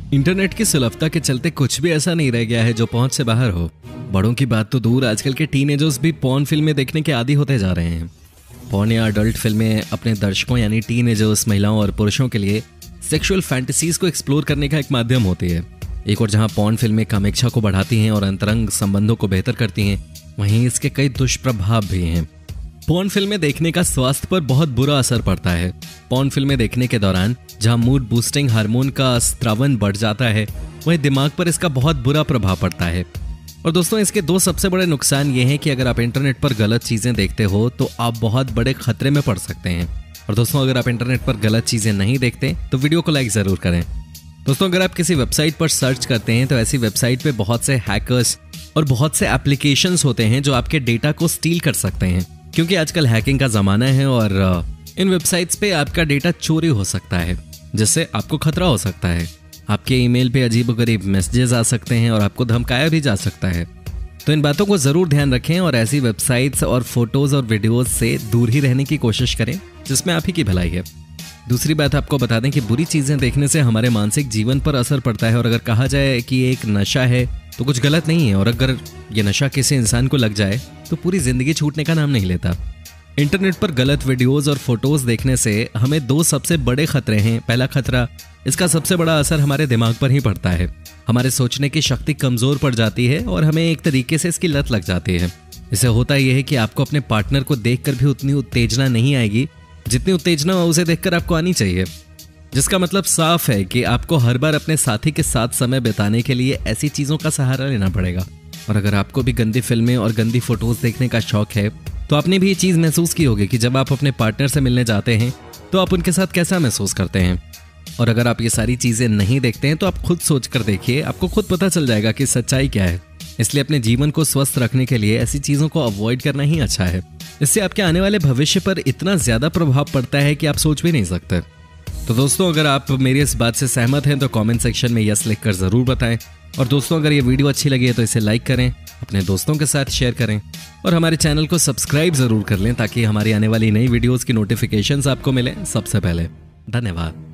Internet की सुलभता के चलते कुछ भी ऐसा नहीं रह गया है जो पहुंच से बाहर हो। बड़ों की बात तो दूर, आजकल के टीनेजर्स भी पॉर्न फिल्में देखने के आदी होते जा रहे हैं। पॉर्न या अडल्ट फिल्में अपने दर्शकों यानी टीनेजर्स, महिलाओं और पुरुषों के लिए सेक्सुअल फैंटेसीज को एक्सप्लोर करने का एक माध्यम होती है। एक और जहां पॉर्न फिल्में कामेच्छा को बढ़ाती हैं और अंतरंग संबंधों को बेहतर करती हैं, वहीं इसके कई दुष्प्रभाव भी हैं। पॉर्न फिल्में देखने का स्वास्थ्य पर बहुत बुरा असर पड़ता है। पॉर्न फिल्में देखने के दौरान जहां मूड बूस्टिंग हार्मोन का स्रावन बढ़ जाता है, वहीं दिमाग पर इसका बहुत बुरा प्रभाव पड़ता है। और दोस्तों, इसके दो सबसे बड़े नुकसान ये हैं कि अगर आप इंटरनेट पर गलत चीजें देखते हो तो आप बहुत बड़े खतरे में पड़ सकते हैं। और दोस्तों, अगर आप इंटरनेट पर गलत चीजें नहीं देखते तो वीडियो को लाइक जरूर करें। दोस्तों, अगर आप किसी वेबसाइट पर सर्च करते हैं तो ऐसी वेबसाइट पे बहुत से हैकर्स और बहुत से एप्लीकेशंस होते हैं जो आपके डेटा को स्टील कर सकते हैं, क्योंकि आजकल हैकिंग का जमाना है और इन वेबसाइट्स पे आपका डेटा चोरी हो सकता है, जिससे आपको खतरा हो सकता है। आपके ईमेल पे अजीबोगरीब मैसेजेस आ सकते हैं और आपको धमकाया भी जा सकता है। तो इन बातों को जरूर ध्यान रखें और ऐसी वेबसाइट्स और फोटोज और वीडियोज से दूर ही रहने की कोशिश करें जिसमें आप ही की भलाई है। दूसरी बात आपको बता दें कि बुरी चीजें देखने से हमारे मानसिक जीवन पर असर पड़ता है, और अगर कहा जाए कि ये एक नशा है तो कुछ गलत नहीं है। और अगर ये नशा किसी इंसान को लग जाए तो पूरी जिंदगी छूटने का नाम नहीं लेता। इंटरनेट पर गलत वीडियोस और फोटोज देखने से हमें दो सबसे बड़े खतरे हैं। पहला खतरा, इसका सबसे बड़ा असर हमारे दिमाग पर ही पड़ता है। हमारे सोचने की शक्ति कमजोर पड़ जाती है और हमें एक तरीके से इसकी लत लग जाती है। इससे होता यह है कि आपको अपने पार्टनर को देखकर भी उतनी उत्तेजना नहीं आएगी जितनी उत्तेजना उसे देखकर आपको आनी चाहिए। जिसका मतलब साफ है कि आपको हर बार अपने साथी के साथ समय बिताने के लिए ऐसी चीजों का सहारा लेना पड़ेगा। और अगर आपको भी गंदी फिल्में और गंदी फोटोज देखने का शौक है तो आपने भी ये चीज महसूस की होगी कि जब आप अपने पार्टनर से मिलने जाते हैं तो आप उनके साथ कैसा महसूस करते हैं। और अगर आप ये सारी चीजें नहीं देखते हैं तो आप खुद सोच कर देखिए, आपको खुद पता चल जाएगा कि सच्चाई क्या है। इसलिए अपने जीवन को स्वस्थ रखने के लिए ऐसी चीजों को अवॉइड करना ही अच्छा है। इससे आपके आने वाले भविष्य पर इतना ज्यादा प्रभाव पड़ता है कि आप सोच भी नहीं सकते। तो दोस्तों, अगर आप मेरी इस बात से सहमत हैं तो कमेंट सेक्शन में यस लिखकर जरूर बताएं। और दोस्तों, अगर ये वीडियो अच्छी लगी है तो इसे लाइक करें, अपने दोस्तों के साथ शेयर करें और हमारे चैनल को सब्सक्राइब जरूर कर लें ताकि हमारी आने वाली नई वीडियोस की नोटिफिकेशंस आपको मिले सबसे पहले। धन्यवाद।